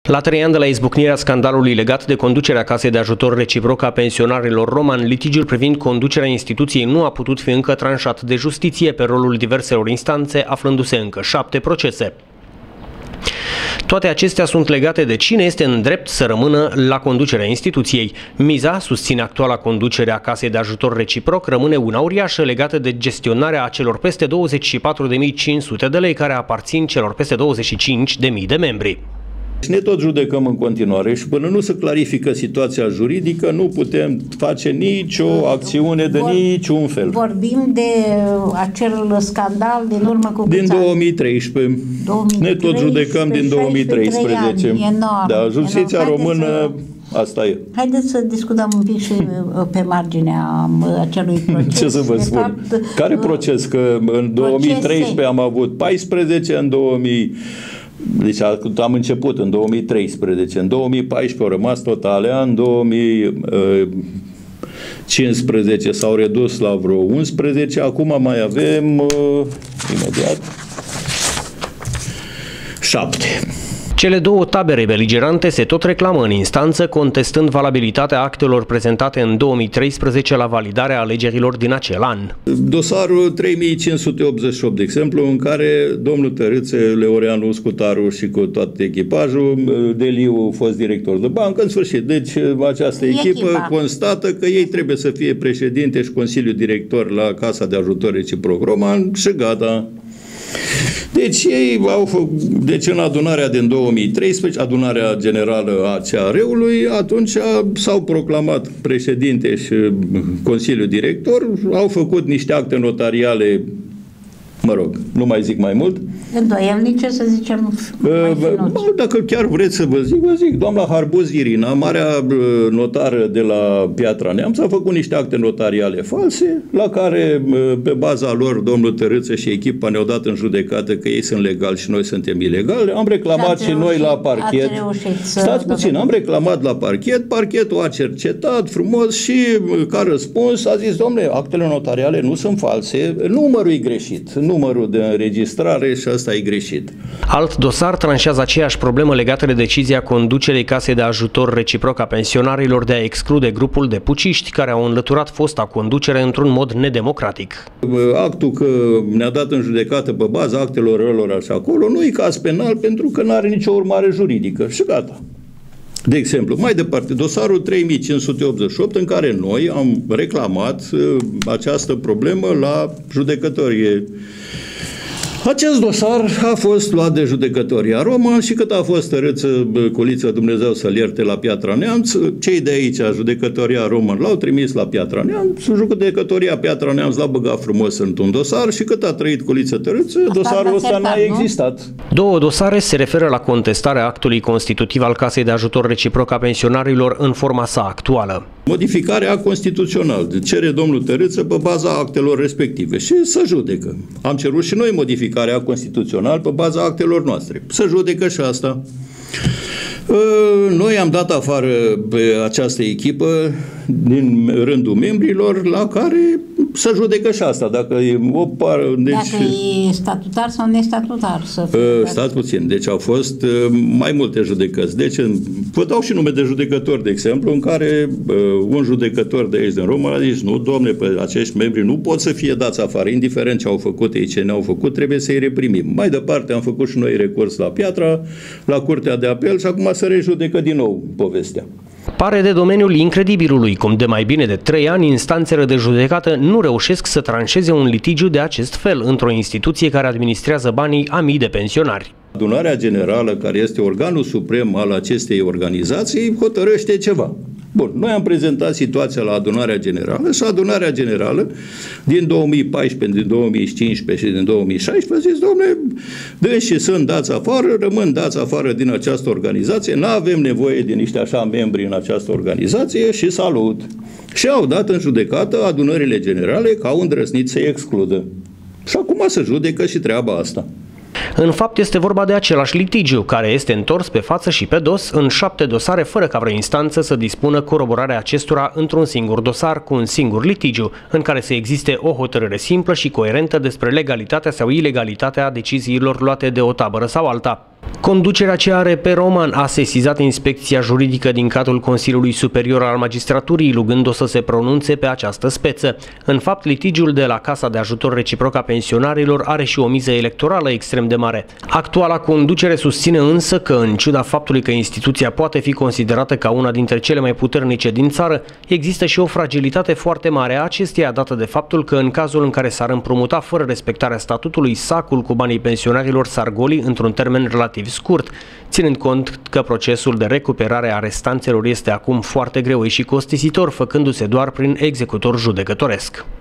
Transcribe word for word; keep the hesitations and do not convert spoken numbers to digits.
La trei ani de la izbucnirea scandalului legat de conducerea casei de ajutor reciproc a pensionarilor Roman, litigiul privind conducerea instituției nu a putut fi încă tranșat de justiție pe rolul diverselor instanțe, aflându-se încă șapte procese. Toate acestea sunt legate de cine este în drept să rămână la conducerea instituției. Miza, susține actuala conducere a casei de ajutor reciproc, rămâne una uriașă legată de gestionarea acelor peste douăzeci și patru de mii cinci sute de lei care aparțin celor peste douăzeci și cinci de mii de membri. Ne tot judecăm în continuare și până nu se clarifică situația juridică, nu putem face nicio acțiune de Vor, niciun fel. Vorbim de acel scandal din urmă cu Din două mii treisprezece. două mii treisprezece. Ne tot judecăm din două mii treisprezece. Enorm, da, justiția enorm. română, să... asta e. Haideți să discutăm un pic și pe marginea acelui proces. Ce să vă de spun? Fapt, Care proces? Că în două mii treisprezece am avut paisprezece, în două mii... Deci am început în două mii treisprezece, în două mii paisprezece au rămas totale, în două mii cincisprezece s-au redus la vreo unsprezece, acum mai avem imediat șapte. Cele două tabere beligerante se tot reclamă în instanță, contestând valabilitatea actelor prezentate în două mii treisprezece la validarea alegerilor din acel an. Dosarul trei mii cinci sute optzeci și opt, de exemplu, în care domnul Tărâțe, Leoreanu Scutaru și cu tot echipajul, Deliu, fost director de bancă, în sfârșit. Deci această echipă Echipa. constată că ei trebuie să fie președinte și consiliu director la Casa de Ajutor Reciproc Roman și gata. Deci ei au făcut, deci în adunarea din două mii treisprezece, adunarea generală a C A R-ului, atunci s-au proclamat președinte și consiliu director, au făcut niște acte notariale, mă rog, nu mai zic mai mult. Îndoielnice, să zicem, mai uh, Dacă chiar vreți să vă zic, vă zic, doamna Harbuz Irina, marea notară de la Piatra Neamț, a făcut niște acte notariale false, la care, pe baza lor, domnul Tărâță și echipa ne-au dat în judecată că ei sunt legali și noi suntem ilegali. Am reclamat și, și noi la parchet. Stați puțin, am reclamat la parchet, parchetul a cercetat frumos și, ca răspuns, a zis, domnule, actele notariale nu sunt false, numărul e greșit, numărul de înregistrare și asta e greșit. Alt dosar tranșează aceeași problemă legată de decizia conducerii Casei de Ajutor Reciproc a pensionarilor de a exclude grupul de puciști care au înlăturat fosta conducere într-un mod nedemocratic. Actul că ne-a dat în judecată pe baza actelor lor așa acolo nu e caz penal pentru că nu are nicio urmare juridică și gata. De exemplu, mai departe, dosarul trei mii cinci sute optzeci și opt în care noi am reclamat această problemă la judecătorie. Acest dosar a fost luat de judecătoria Roman și cât a fost Tărâță, Culiță, Dumnezeu să-l ierte, la Piatra Neamț, cei de aici, judecătoria Roman, l-au trimis la Piatra Neamț, judecătoria Piatra Neamț l-a băgat frumos într-un dosar și cât a trăit Culiță Tărâță, dosarul ăsta n-a existat. Două dosare se referă la contestarea actului constitutiv al Casei de Ajutor Reciproc a pensionarilor în forma sa actuală. Modificarea constituțională. Cere domnul Tărâță pe baza actelor respective și să judecă. Am cerut și noi modificarea constituțională pe baza actelor noastre. Să judecă și asta. Noi am dat afară pe această echipă din rândul membrilor la care să judecă și asta. Dacă e o pară, deci, dacă e statutar sau nestatutar. Să fie stați puțin. Deci au fost mai multe judecăți. Deci vă dau și nume de judecători, de exemplu, în care un judecător de aici din România a zis, nu, domne, pe acești membri nu pot să fie dați afară, indiferent ce au făcut ei, ce ne-au făcut, trebuie să-i reprimim. Mai departe am făcut și noi recurs la Piatra, la Curtea de Apel și acum să rejudecă din nou povestea. Pare de domeniul incredibilului, cum de mai bine de trei ani instanțele de judecată nu reușesc să tranșeze un litigiu de acest fel într-o instituție care administrează banii a mii de pensionari. Adunarea Generală, care este organul suprem al acestei organizații, hotărăște ceva. Bun, noi am prezentat situația la Adunarea Generală și Adunarea Generală din două mii paisprezece, din două mii cincisprezece și din două mii șaisprezece a zis, dom'le, dânsi sunt dați afară, rămân dați afară din această organizație, nu avem nevoie de niște așa membri în această organizație și salut. Și au dat în judecată Adunările Generale că au îndrăznit să-i excludă. Și acum se judecă și treaba asta. În fapt este vorba de același litigiu, care este întors pe față și pe dos în șapte dosare, fără ca vreo instanță să dispună coroborarea acestora într-un singur dosar cu un singur litigiu, în care să existe o hotărâre simplă și coerentă despre legalitatea sau ilegalitatea deciziilor luate de o tabără sau alta. Conducerea C A R P Roman a sesizat inspecția juridică din cadrul Consiliului Superior al Magistraturii, rugând-o să se pronunțe pe această speță. În fapt, litigiul de la Casa de Ajutor Reciproc a Pensionarilor are și o miză electorală extrem de mare. Actuala conducere susține însă că, în ciuda faptului că instituția poate fi considerată ca una dintre cele mai puternice din țară, există și o fragilitate foarte mare a acesteia, dată de faptul că, în cazul în care s-ar împrumuta fără respectarea statutului, sacul cu banii pensionarilor s-ar goli într-un termen relativ scurt, ținând cont că procesul de recuperare a restanțelor este acum foarte greu și costisitor, făcându-se doar prin executor judecătoresc.